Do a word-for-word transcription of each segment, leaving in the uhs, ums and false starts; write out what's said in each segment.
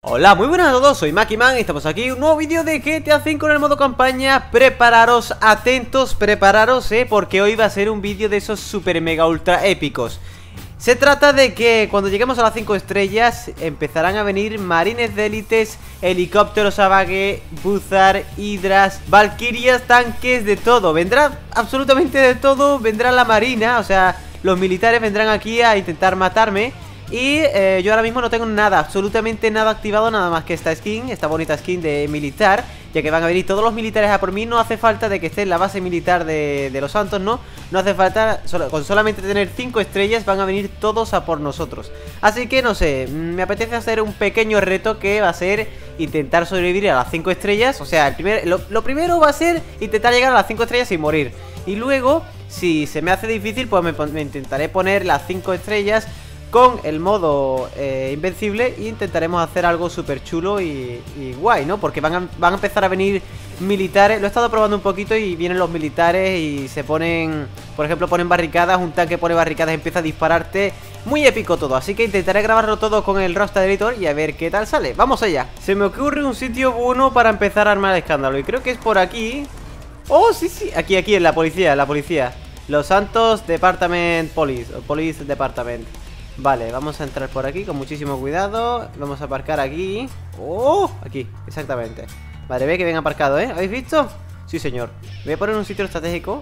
Hola, muy buenas a todos, soy Makiman y estamos aquí un nuevo vídeo de G T A cinco en el modo campaña. Prepararos, atentos, prepararos, eh, porque hoy va a ser un vídeo de esos super mega ultra épicos. Se trata de que cuando lleguemos a las cinco estrellas empezarán a venir marines de élites, helicópteros Savage, Buzzard, hidras, valquirias, tanques, de todo. Vendrá absolutamente de todo, vendrá la marina, o sea, los militares vendrán aquí a intentar matarme. Y eh, yo ahora mismo no tengo nada, absolutamente nada activado, nada más que esta skin, esta bonita skin de militar. Ya que van a venir todos los militares a por mí. No hace falta de que esté en la base militar de, de los Santos, ¿no? No hace falta, solo, con solamente tener cinco estrellas van a venir todos a por nosotros. Así que no sé, me apetece hacer un pequeño reto que va a ser intentar sobrevivir a las cinco estrellas. O sea, el primer, lo, lo primero va a ser intentar llegar a las cinco estrellas sin morir. Y luego, si se me hace difícil, pues me, me intentaré poner las cinco estrellas con el modo eh, invencible e intentaremos hacer algo súper chulo y, y guay, ¿no? Porque van a, van a empezar a venir militares. Lo he estado probando un poquito y vienen los militares y se ponen, por ejemplo, ponen barricadas. Un tanque pone barricadas y empieza a dispararte. Muy épico todo, así que intentaré grabarlo todo con el Rockstar Editor y a ver qué tal sale. ¡Vamos allá! Se me ocurre un sitio bueno para empezar a armar el escándalo y creo que es por aquí. ¡Oh, sí, sí! Aquí, aquí, en la policía, en la policía. Los Santos Department Police, o Police Department. Vale, vamos a entrar por aquí con muchísimo cuidado. Vamos a aparcar aquí. ¡Oh! Aquí, exactamente. Vale, ve que bien aparcado, ¿eh? ¿Habéis visto? Sí, señor. Voy a poner un sitio estratégico,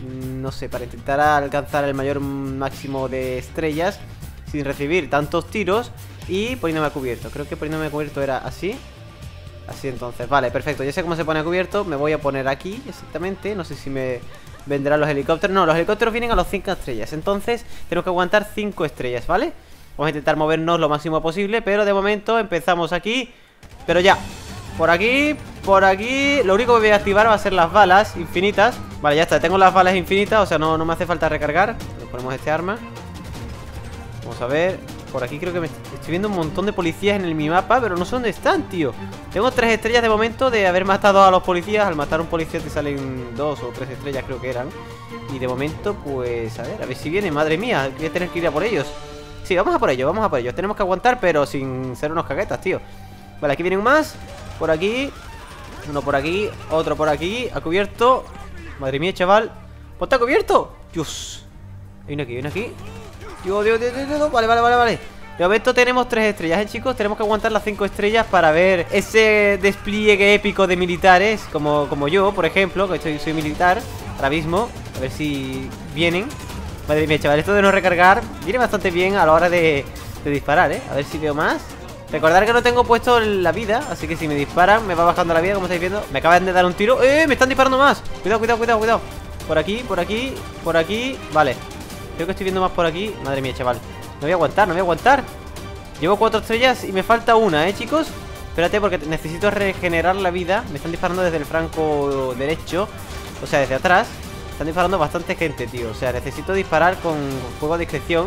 no sé, para intentar alcanzar el mayor máximo de estrellas sin recibir tantos tiros y poniéndome a cubierto. Creo que poniéndome a cubierto era así. Así entonces, vale, perfecto. Ya sé cómo se pone a cubierto. Me voy a poner aquí, exactamente. No sé si me vendrán los helicópteros. No, los helicópteros vienen a los cinco estrellas. Entonces tenemos que aguantar cinco estrellas, ¿vale? Vamos a intentar movernos lo máximo posible, pero de momento empezamos aquí. Pero ya, por aquí, por aquí. Lo único que voy a activar va a ser las balas infinitas. Vale, ya está, tengo las balas infinitas. O sea, no, no me hace falta recargar. Le ponemos este arma. Vamos a ver. Por aquí creo que me estoy viendo un montón de policías en el minimapa, pero no sé dónde están, tío. Tengo tres estrellas de momento de haber matado a los policías. Al matar a un policía te salen dos o tres estrellas, creo que eran. Y de momento, pues, a ver, a ver si viene. Madre mía, voy a tener que ir a por ellos. Sí, vamos a por ellos, vamos a por ellos. Tenemos que aguantar, pero sin ser unos caguetas, tío. Vale, aquí vienen más. Por aquí. Uno por aquí, otro por aquí. A cubierto. Madre mía, chaval. ¡Ponte a cubierto! Dios. Hay uno aquí, hay uno aquí. Dios, Dios, Dios, Dios, Dios. Vale, vale, vale, vale. De momento tenemos tres estrellas, ¿eh, chicos? Tenemos que aguantar las cinco estrellas para ver ese despliegue épico de militares. Como, como yo, por ejemplo, que soy, soy militar ahora mismo. A ver si vienen. Madre mía, chaval, esto de no recargar viene bastante bien a la hora de, de disparar, ¿eh? A ver si veo más. Recordar que no tengo puesto la vida, así que si me disparan me va bajando la vida, como estáis viendo. Me acaban de dar un tiro. ¡Eh! Me están disparando más. Cuidado, cuidado, cuidado, cuidado. Por aquí, por aquí, por aquí. Vale. Creo que estoy viendo más por aquí. Madre mía, chaval. No voy a aguantar, no voy a aguantar. Llevo cuatro estrellas y me falta una, ¿eh, chicos? Espérate porque necesito regenerar la vida. Me están disparando desde el franco derecho. O sea, desde atrás. Están disparando bastante gente, tío. O sea, necesito disparar con fuego a discreción.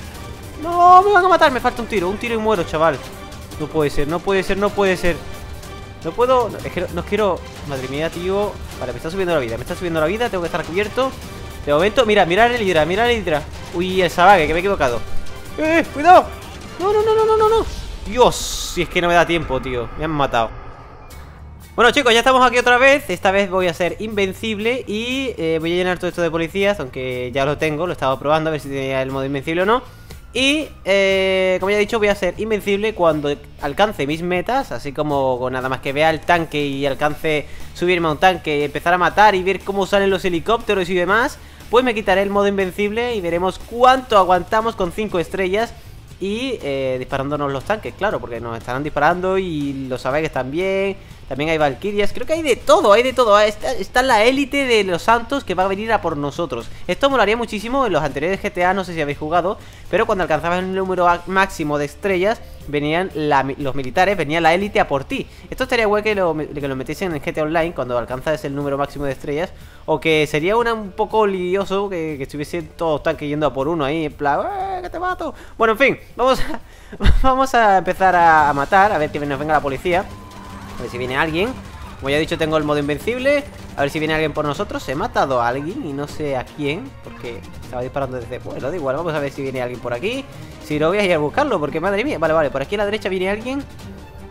¡No! Me van a matar, me falta un tiro. Un tiro y muero, chaval. No puede ser, no puede ser, no puede ser. No puedo, no, es que no, no quiero. Madre mía, tío. Vale, me está subiendo la vida, me está subiendo la vida. Tengo que estar cubierto. De momento, mira, mira el hidra, mira el hidra. Uy, el Savage, que me he equivocado. ¡Eh! ¡Cuidado! No, no, no, no, no, no, no. Dios, si es que no me da tiempo, tío. Me han matado. Bueno, chicos, ya estamos aquí otra vez. Esta vez voy a ser invencible y eh, voy a llenar todo esto de policías. Aunque ya lo tengo, lo he estado probando a ver si tenía el modo invencible o no. Y, eh, como ya he dicho, voy a ser invencible cuando alcance mis metas. Así como nada más que vea el tanque y alcance subirme a un tanque y empezar a matar y ver cómo salen los helicópteros y demás, pues me quitaré el modo invencible y veremos cuánto aguantamos con cinco estrellas. Y eh, disparándonos los tanques, claro, porque nos estarán disparando y los Savages también. También hay valquirias, creo que hay de todo, hay de todo. Está, está la élite de los Santos que va a venir a por nosotros. Esto molaría muchísimo en los anteriores G T A, no sé si habéis jugado, pero cuando alcanzabas el número máximo de estrellas, venían la, los militares, venía la élite a por ti. Esto estaría guay que lo, que lo metiesen en G T A Online cuando alcanzas el número máximo de estrellas. O que sería una, un poco lioso que, que estuviesen todos tanques yendo a por uno ahí, en plan, ¡eh, que te mato! Bueno, en fin, vamos a, vamos a empezar a, a matar, a ver que nos venga la policía. A ver si viene alguien. Como ya he dicho, tengo el modo invencible. A ver si viene alguien por nosotros. He matado a alguien y no sé a quién, porque estaba disparando desde... Bueno, da igual, vamos a ver si viene alguien por aquí. Si no, voy a ir a buscarlo, porque madre mía. Vale, vale, por aquí a la derecha viene alguien.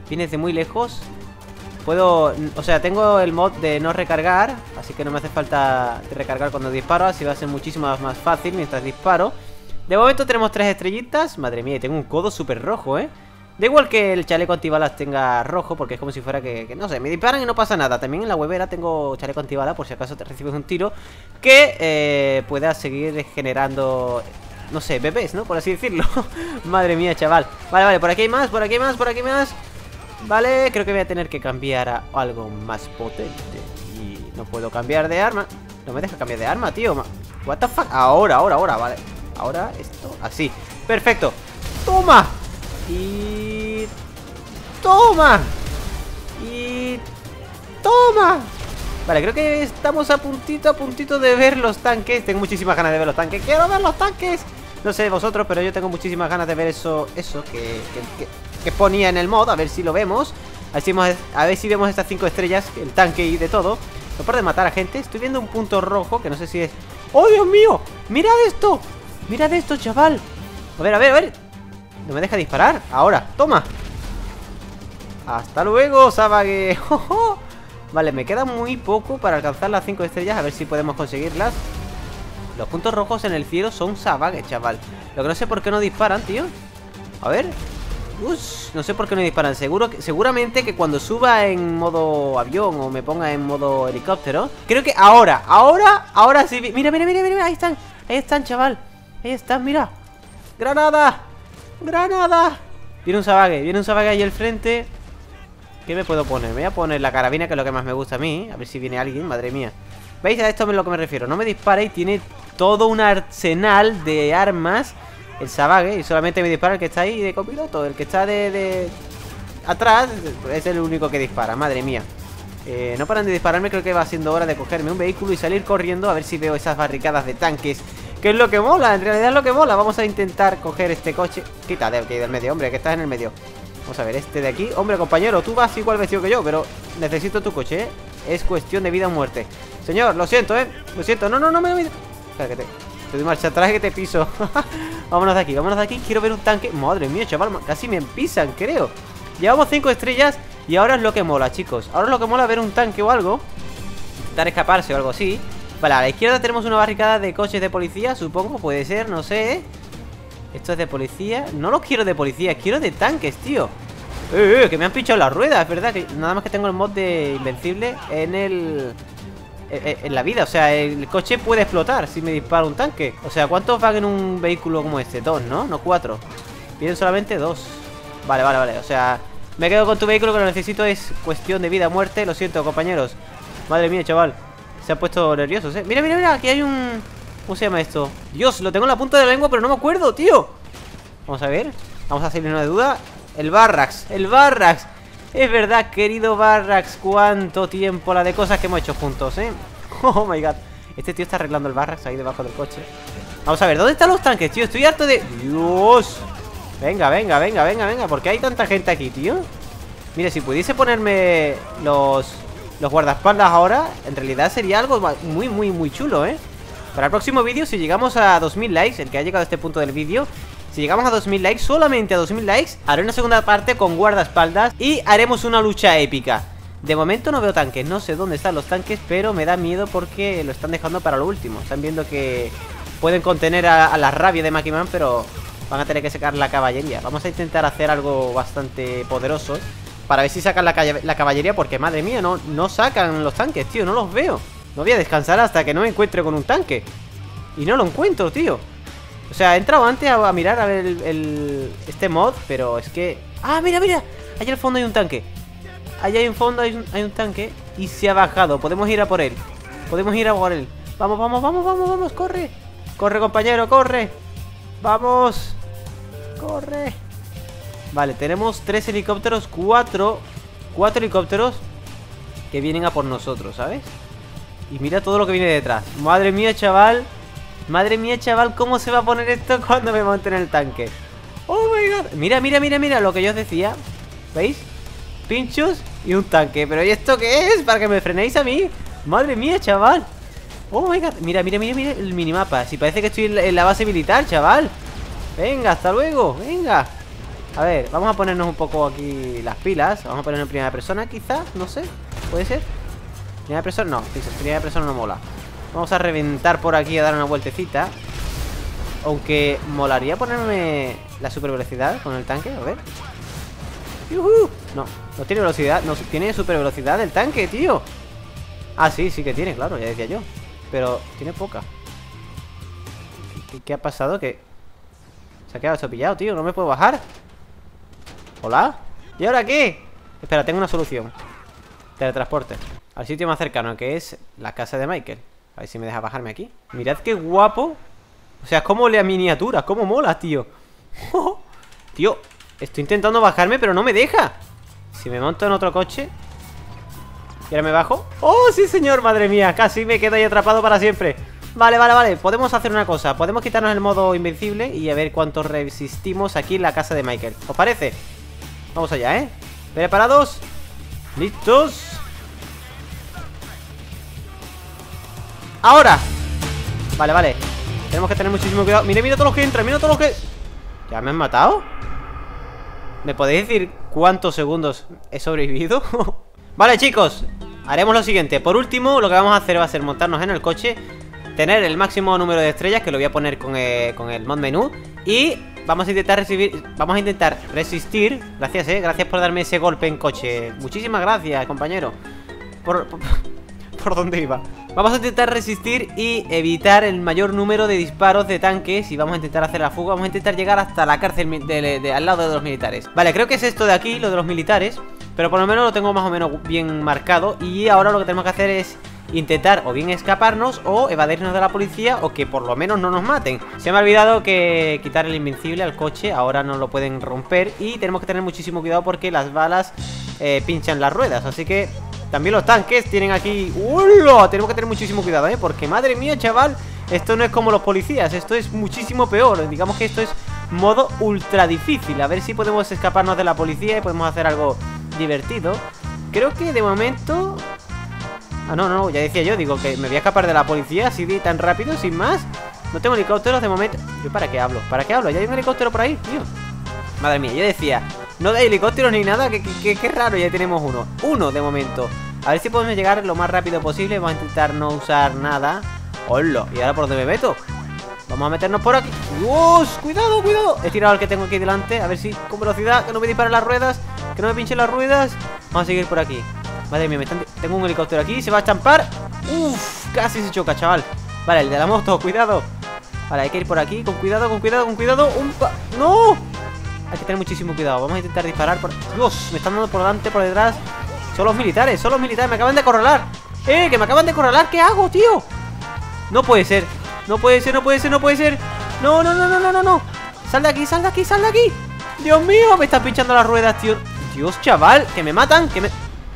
Vienes de muy lejos. Puedo... O sea, tengo el mod de no recargar, así que no me hace falta recargar cuando disparo. Así va a ser muchísimo más fácil mientras disparo. De momento tenemos tres estrellitas. Madre mía, tengo un codo súper rojo, ¿eh? Da igual que el chaleco antibalas tenga rojo, porque es como si fuera que, que... No sé, me disparan y no pasa nada. También en la huevera tengo chaleco antibalas, por si acaso te recibes un tiro, que eh, pueda seguir generando... No sé, bebés, ¿no? Por así decirlo. Madre mía, chaval. Vale, vale, por aquí hay más, por aquí hay más, por aquí hay más. Vale, creo que voy a tener que cambiar a algo más potente. Y no puedo cambiar de arma. No me deja cambiar de arma, tío. What the fuck. Ahora, ahora, ahora, vale. Ahora esto, así. Perfecto. Toma. Y... Toma. Y... Toma. Vale, creo que estamos a puntito, a puntito de ver los tanques. Tengo muchísimas ganas de ver los tanques. ¡Quiero ver los tanques! No sé vosotros, pero yo tengo muchísimas ganas de ver eso Eso que, que, que, que ponía en el mod. A ver si lo vemos. Así hemos, a ver si vemos estas cinco estrellas, el tanque y de todo. No para de matar a gente. Estoy viendo un punto rojo que no sé si es... ¡Oh, Dios mío! ¡Mirad esto! ¡Mirad esto, chaval! A ver, a ver, a ver. No me deja disparar. Ahora, toma. Hasta luego, Savage. Vale, me queda muy poco para alcanzar las cinco estrellas. A ver si podemos conseguirlas. Los puntos rojos en el cielo son Savage, chaval. Lo que no sé por qué no disparan, tío. A ver. Ush, no sé por qué no disparan. Seguro que, seguramente que cuando suba en modo avión o me ponga en modo helicóptero. Creo que ahora, ahora, ahora sí. Mira, mira, mira, mira, ahí están. Ahí están, chaval. Ahí están, mira. ¡Granada! ¡Granada! Viene un Savage, viene un Savage ahí al frente. ¿Qué me puedo poner? Me voy a poner la carabina, que es lo que más me gusta a mí. A ver si viene alguien, madre mía. ¿Veis? A esto es a lo que me refiero. No me dispara y tiene todo un arsenal de armas el Savage. Y solamente me dispara el que está ahí de copiloto. El que está de... de... atrás es el único que dispara, madre mía. eh, No paran de dispararme, creo que va siendo hora de cogerme un vehículo y salir corriendo. A ver si veo esas barricadas de tanques, que es lo que mola, en realidad es lo que mola. Vamos a intentar coger este coche. Quita de aquí del medio, hombre, que estás en el medio. Vamos a ver, este de aquí. Hombre, compañero, tú vas igual vestido que yo, pero necesito tu coche, ¿eh? Es cuestión de vida o muerte. Señor, lo siento, ¿eh? Lo siento, no, no, no me... Espera, que te... Te doy marcha atrás que te piso. Vámonos de aquí, vámonos de aquí. Quiero ver un tanque. Madre mía, chaval, casi me pisan, creo. Llevamos cinco estrellas y ahora es lo que mola, chicos. Ahora es lo que mola ver un tanque o algo. Intentar escaparse o algo así. Vale, a la izquierda tenemos una barricada de coches de policía, supongo, puede ser, no sé. Esto es de policía. No los quiero de policía, quiero de tanques, tío. Eh, eh, que me han pinchado las ruedas, es verdad. Que nada más que tengo el mod de Invencible en el... En, en la vida, o sea, el coche puede explotar si me dispara un tanque. O sea, ¿cuántos van en un vehículo como este? Dos, ¿no? No cuatro. Vienen solamente dos. Vale, vale, vale, o sea, me quedo con tu vehículo, que lo necesito, es cuestión de vida o muerte. Lo siento, compañeros. Madre mía, chaval, se han puesto nerviosos, ¿eh? Mira, mira, mira, aquí hay un... ¿Cómo se llama esto? Dios, lo tengo en la punta de la lengua, pero no me acuerdo, tío. Vamos a ver, vamos a hacerle una duda. El Barracks, el Barracks. Es verdad, querido Barracks, cuánto tiempo, la de cosas que hemos hecho juntos, ¿eh? Oh my god. Este tío está arreglando el Barracks ahí debajo del coche. Vamos a ver, ¿dónde están los tanques, tío? Estoy harto de... Dios. Venga, venga, venga, venga, venga. ¿Por qué hay tanta gente aquí, tío? Mira, si pudiese ponerme los... Los guardaespaldas ahora, en realidad sería algo muy, muy, muy chulo, ¿eh? Para el próximo vídeo, si llegamos a dos mil likes, el que ha llegado a este punto del vídeo, si llegamos a dos mil likes, solamente a dos mil likes, haré una segunda parte con guardaespaldas y haremos una lucha épica. De momento no veo tanques, no sé dónde están los tanques, pero me da miedo porque lo están dejando para lo último. Están viendo que pueden contener a, a la rabia de Makiman, pero van a tener que sacar la caballería. Vamos a intentar hacer algo bastante poderoso para ver si sacan la, la caballería, porque madre mía, no, no sacan los tanques, tío, no los veo. No voy a descansar hasta que no me encuentre con un tanque. Y no lo encuentro, tío. O sea, he entrado antes a, a mirar a ver el, el, este mod, pero es que... ¡Ah, mira, mira! Allá al fondo hay un tanque. Allá en fondo hay un, hay un tanque y se ha bajado. Podemos ir a por él. Podemos ir a por él. Vamos, vamos, vamos, vamos, vamos, corre. Corre, compañero, corre. Vamos. Corre. Vale, tenemos tres helicópteros, cuatro, cuatro helicópteros que vienen a por nosotros, ¿sabes? Y mira todo lo que viene detrás. Madre mía, chaval. Madre mía, chaval, ¿cómo se va a poner esto cuando me monte en el tanque? Oh my god. Mira, mira, mira, mira lo que yo os decía. ¿Veis? Pinchos y un tanque. ¿Pero y esto qué es? ¿Para que me frenéis a mí? Madre mía, chaval. Oh my god. Mira, mira, mira, mira el minimapa. Si parece que estoy en la, en la base militar, chaval. Venga, hasta luego. Venga. A ver, vamos a ponernos un poco aquí las pilas. Vamos a ponernos en primera persona, quizás, no sé. ¿Puede ser? Primera persona, no, primera persona no mola. Vamos a reventar por aquí, a dar una vueltecita. Aunque molaría ponerme la super velocidad con el tanque, a ver. ¡Yuhu! No, no tiene velocidad, no tiene super velocidad el tanque, tío. Ah, sí, sí que tiene, claro, ya decía yo. Pero tiene poca. ¿Qué, qué ha pasado? Que se ha quedado estopillado, tío, no me puedo bajar. ¿Hola? ¿Y ahora qué? Espera, tengo una solución. Teletransporte al sitio más cercano, que es la casa de Michael. A ver si me deja bajarme aquí. Mirad qué guapo. O sea, es como la miniatura, cómo mola, tío. Tío, estoy intentando bajarme, pero no me deja. Si me monto en otro coche. ¿Y ahora me bajo? ¡Oh, sí, señor! Madre mía, casi me quedo ahí atrapado para siempre. Vale, vale, vale, podemos hacer una cosa. Podemos quitarnos el modo invencible y a ver cuánto resistimos aquí en la casa de Michael. ¿Os parece? Vamos allá, ¿eh? ¿Preparados? ¿Listos? ¡Ahora! Vale, vale. Tenemos que tener muchísimo cuidado. Mira, mira todos los que entran, mira todos los que... ¿Ya me han matado? ¿Me podéis decir cuántos segundos he sobrevivido? Vale, chicos, haremos lo siguiente. Por último, lo que vamos a hacer va a ser montarnos en el coche, tener el máximo número de estrellas, que lo voy a poner con el, con el mod menú. Y vamos a intentar recibir, vamos a intentar resistir. Gracias, eh, gracias por darme ese golpe en coche. Muchísimas gracias, compañero. Por... por ¿Por dónde iba? Vamos a intentar resistir y evitar el mayor número de disparos de tanques. Y vamos a intentar hacer la fuga. Vamos a intentar llegar hasta la cárcel de, de, de, al lado de los militares. Vale, creo que es esto de aquí, lo de los militares. Pero por lo menos lo tengo más o menos bien marcado. Y ahora lo que tenemos que hacer es intentar o bien escaparnos o evadirnos de la policía, o que por lo menos no nos maten. Se me ha olvidado que quitar el invencible al coche. Ahora no lo pueden romper. Y tenemos que tener muchísimo cuidado porque las balas eh, pinchan las ruedas. Así que... también los tanques tienen aquí... ¡Hola! Tenemos que tener muchísimo cuidado, ¿eh? Porque, madre mía, chaval, esto no es como los policías. Esto es muchísimo peor. Digamos que esto es modo ultra difícil. A ver si podemos escaparnos de la policía y podemos hacer algo divertido. Creo que de momento... Ah, no, no, ya decía yo. Digo que me voy a escapar de la policía así de tan rápido, sin más. No tengo helicópteros de momento. ¿Yo para qué hablo? ¿Para qué hablo? Ya hay un helicóptero por ahí, tío. Madre mía, yo decía... no hay helicópteros ni nada, que, que, que raro, ya tenemos uno. Uno de momento. A ver si podemos llegar lo más rápido posible. Vamos a intentar no usar nada. ¡Hola! ¿Y ahora por dónde me meto? Vamos a meternos por aquí. ¡Dios! ¡Cuidado, cuidado! He tirado al que tengo aquí delante. A ver si con velocidad, que no me disparen las ruedas, que no me pinchen las ruedas. Vamos a seguir por aquí. Madre mía, me están... tengo un helicóptero aquí, se va a estampar. ¡Uf! Casi se choca, chaval. Vale, el de la moto, cuidado. Vale, hay que ir por aquí, con cuidado, con cuidado, con cuidado. ¡Un pa... ¡No! Hay que tener muchísimo cuidado. Vamos a intentar disparar por... Dios, me están dando por delante, por detrás. Son los militares, son los militares. Me acaban de acorralar. ¡Eh, que me acaban de acorralar! ¿Qué hago, tío? No puede ser. No puede ser, no puede ser, no puede ser. No, no, no, no, no, no, no. Sal de aquí, sal de aquí, sal de aquí. Dios mío, me están pinchando las ruedas, tío. Dios, chaval, que me matan, que me...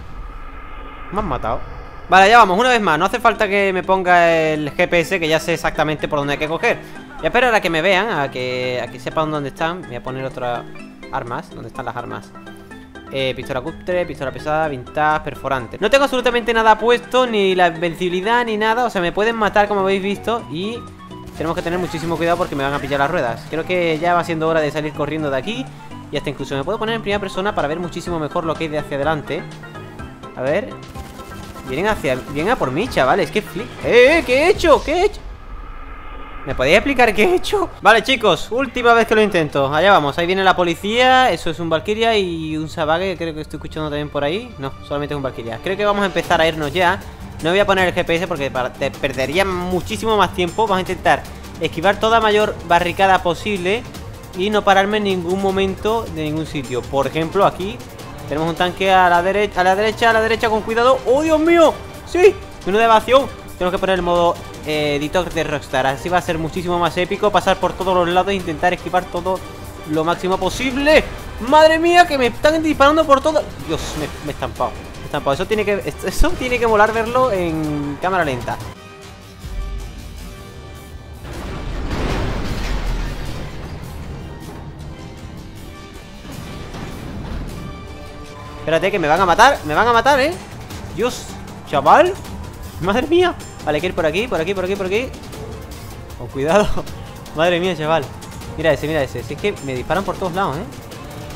Me han matado. Vale, ya vamos, una vez más. No hace falta que me ponga el G P S, que ya sé exactamente por dónde hay que coger. Voy a esperar a que me vean, a que, a que sepan dónde están. Voy a poner otras armas. ¿Dónde están las armas? Eh, pistola cutre, pistola pesada, vintage, perforante. No tengo absolutamente nada puesto, ni la invencibilidad, ni nada. O sea, me pueden matar, como habéis visto. Y tenemos que tener muchísimo cuidado porque me van a pillar las ruedas. Creo que ya va siendo hora de salir corriendo de aquí. Y hasta incluso me puedo poner en primera persona para ver muchísimo mejor lo que hay de hacia adelante. A ver. Vienen hacia... Vienen a por mí, chavales. ¿Qué flip? ¡Eh, eh! ¿Qué he hecho? ¿Qué he hecho? ¿Me podéis explicar qué he hecho? Vale, chicos, última vez que lo intento. Allá vamos, ahí viene la policía. Eso es un Valkyria y un Savage, que creo que estoy escuchando también por ahí. No, solamente es un Valkyria. Creo que vamos a empezar a irnos ya. No voy a poner el G P S porque te perdería muchísimo más tiempo. Vamos a intentar esquivar toda mayor barricada posible y no pararme en ningún momento de ningún sitio. Por ejemplo, aquí tenemos un tanque a la derecha, a la derecha, a la derecha, con cuidado. ¡Oh, Dios mío! ¡Sí! Menú de evasión. Tengo que poner el modo eh, editor de Rockstar. Así va a ser muchísimo más épico. Pasar por todos los lados e intentar esquivar todo lo máximo posible. ¡Madre mía! Que me están disparando por todo. Dios, me, me he estampado. Me he estampado. Eso tiene que, eso tiene que molar verlo en cámara lenta. Espérate, que me van a matar. Me van a matar, ¿eh? Dios, chaval. Madre mía. Vale, hay que ir por aquí, por aquí, por aquí, por aquí. Con cuidado. Madre mía, chaval. Mira ese, mira ese. Si es que me disparan por todos lados, ¿eh?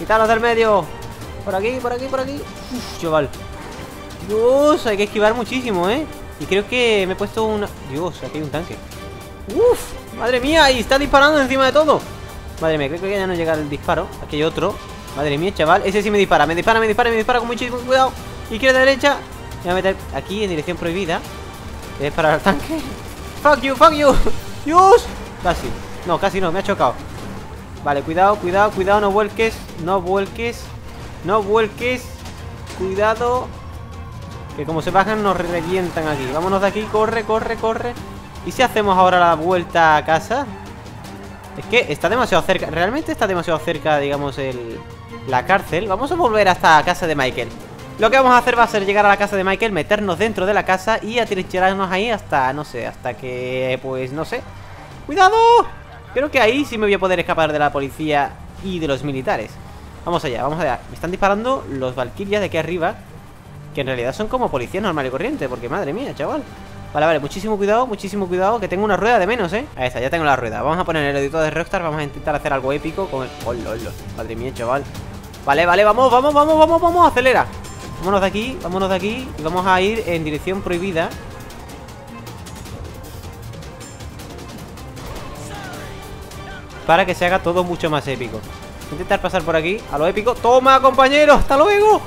Quítalos del medio. Por aquí, por aquí, por aquí. Uf, chaval. Dios, hay que esquivar muchísimo, ¿eh? Y creo que me he puesto una... Dios, aquí hay un tanque. Uf, madre mía, y está disparando encima de todo. Madre mía, creo que ya no llega el disparo. Aquí hay otro. Madre mía, chaval, ese sí me dispara. Me dispara, me dispara, me dispara con muchísimo cuidado. Izquierda, derecha. Me voy a meter aquí en dirección prohibida. Voy a disparar al tanque. Fuck you, fuck you. Dios. Casi, no, casi no, me ha chocado. Vale, cuidado, cuidado, cuidado, no vuelques. No vuelques. No vuelques. Cuidado. Que como se bajan nos revientan aquí. Vámonos de aquí, corre, corre, corre. ¿Y si hacemos ahora la vuelta a casa? Es que está demasiado cerca. Realmente está demasiado cerca, digamos, el... la cárcel. Vamos a volver hasta la casa de Michael. Lo que vamos a hacer va a ser llegar a la casa de Michael, meternos dentro de la casa y atrincherarnos ahí hasta, no sé, hasta que, pues, no sé. ¡Cuidado! Creo que ahí sí me voy a poder escapar de la policía y de los militares. Vamos allá, vamos allá. Me están disparando los Valkyrias de aquí arriba, que en realidad son como policías normal y corriente, porque madre mía, chaval. Vale, vale, muchísimo cuidado, muchísimo cuidado, que tengo una rueda de menos, ¿eh? Ahí está, ya tengo la rueda. Vamos a poner el editor de Rockstar, vamos a intentar hacer algo épico con el... ¡Oh, lolo! Madre mía, chaval. Vale, vale, vamos, vamos, vamos, vamos, vamos, acelera. Vámonos de aquí, vámonos de aquí y vamos a ir en dirección prohibida. Para que se haga todo mucho más épico. Voy a intentar pasar por aquí, a lo épico. ¡Toma, compañero! ¡Hasta luego!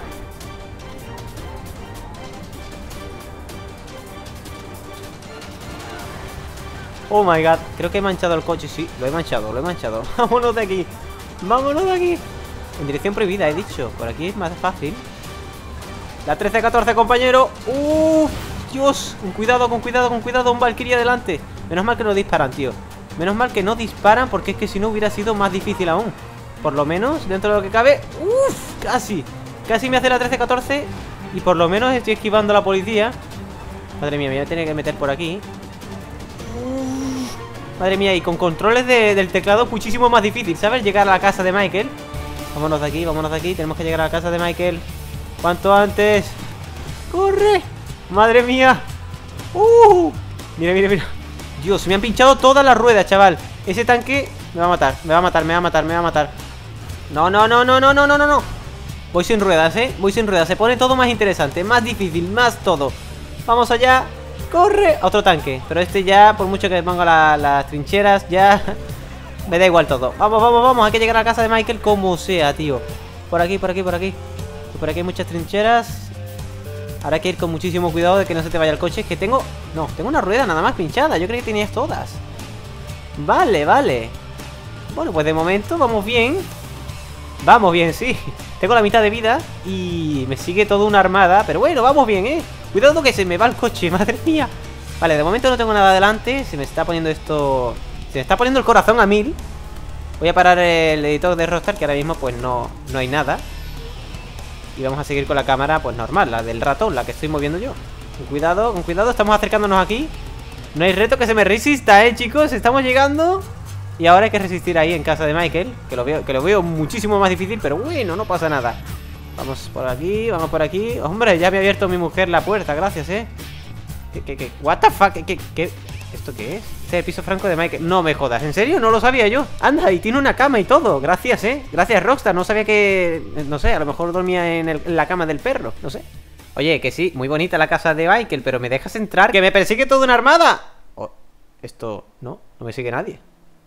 Oh my god, creo que he manchado el coche. Sí, lo he manchado, lo he manchado. Vámonos de aquí, vámonos de aquí. En dirección prohibida, he dicho. Por aquí es más fácil. La trece catorce, compañero. Uff, Dios, con cuidado, con cuidado, con cuidado. Un Valkyrie adelante. Menos mal que no disparan, tío. Menos mal que no disparan, porque es que si no hubiera sido más difícil aún. Por lo menos, dentro de lo que cabe. Uff, casi, casi me hace la trece catorce. Y por lo menos estoy esquivando a la policía. Madre mía, me voy a tener que meter por aquí. Madre mía, y con controles de, del teclado muchísimo más difícil, ¿sabes? Llegar a la casa de Michael. Vámonos de aquí, vámonos de aquí. Tenemos que llegar a la casa de Michael cuanto antes. ¡Corre! ¡Madre mía! ¡Uh! Mira, mira, mira. Dios, me han pinchado todas las ruedas, chaval. Ese tanque me va a matar, me va a matar, me va a matar, me va a matar. No, no, no, no, no, no, no, no. Voy sin ruedas, ¿eh? Voy sin ruedas. Se pone todo más interesante, más difícil, más todo. Vamos allá. ¡Corre! Otro tanque. Pero este ya, por mucho que ponga la, las trincheras, ya me da igual todo. Vamos, vamos, vamos. Hay que llegar a la casa de Michael como sea, tío. Por aquí, por aquí, por aquí. Por aquí hay muchas trincheras. Ahora hay que ir con muchísimo cuidado de que no se te vaya el coche. Es que tengo... No, tengo una rueda nada más pinchada. Yo creí que tenías todas. Vale, vale. Bueno, pues de momento vamos bien. Vamos bien, sí. Tengo la mitad de vida y me sigue toda una armada. Pero bueno, vamos bien, ¿eh? Cuidado que se me va el coche, madre mía. Vale, de momento no tengo nada adelante. Se me está poniendo esto... Se me está poniendo el corazón a mil. Voy a parar el editor de Rockstar, que ahora mismo pues no, no hay nada. Y vamos a seguir con la cámara pues normal, la del ratón, la que estoy moviendo yo. Con cuidado, con cuidado, estamos acercándonos aquí. No hay reto que se me resista, eh, chicos. Estamos llegando. Y ahora hay que resistir ahí en casa de Michael, Que lo veo, que lo veo muchísimo más difícil, pero bueno, no pasa nada. Vamos por aquí, vamos por aquí. Hombre, ya me ha abierto mi mujer la puerta, gracias, eh. ¿Qué, qué, qué? ¿What the fuck? ¿Qué, qué, qué? ¿Esto qué es? Este es el piso franco de Michael. No me jodas, ¿en serio? No lo sabía yo. Anda, y tiene una cama y todo. Gracias, eh. Gracias, Rockstar. No sabía que... No sé, a lo mejor dormía en, el, en la cama del perro. No sé. Oye, que sí, muy bonita la casa de Michael, pero ¿me dejas entrar? ¡Que me persigue toda una armada! Oh, esto... No, no me sigue nadie.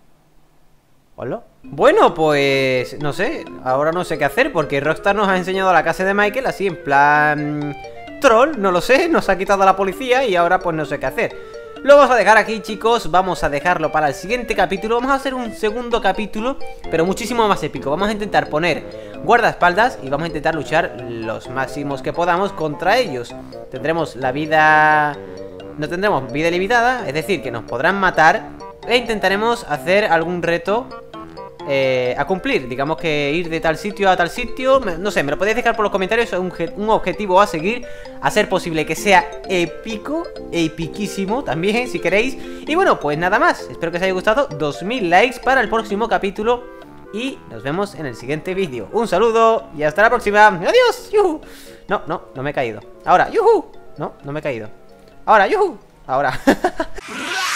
¿Hola? Bueno, pues... No sé, ahora no sé qué hacer, porque Rockstar nos ha enseñado la casa de Michael así en plan... troll, no lo sé, nos ha quitado a la policía y ahora pues no sé qué hacer. Lo vamos a dejar aquí, chicos, vamos a dejarlo para el siguiente capítulo. Vamos a hacer un segundo capítulo, pero muchísimo más épico. Vamos a intentar poner guardaespaldas y vamos a intentar luchar los máximos que podamos contra ellos. Tendremos la vida... No tendremos vida limitada, es decir, que nos podrán matar. E intentaremos hacer algún reto eh, a cumplir, digamos que ir de tal sitio a tal sitio. No sé, me lo podéis dejar por los comentarios. Un, un objetivo a seguir, a ser posible que sea épico, epiquísimo también, si queréis. Y bueno, pues nada más, espero que os haya gustado. Dos mil likes para el próximo capítulo y nos vemos en el siguiente vídeo. Un saludo y hasta la próxima. Adiós. ¡Yuhu! No, no, no me he caído. Ahora, yuhu. No, no me he caído. Ahora, yuhu. Ahora.